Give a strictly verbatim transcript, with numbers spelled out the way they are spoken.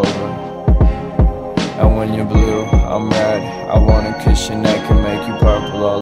over. And when you're blue, I'm red. I wanna kiss your neck and make you purple all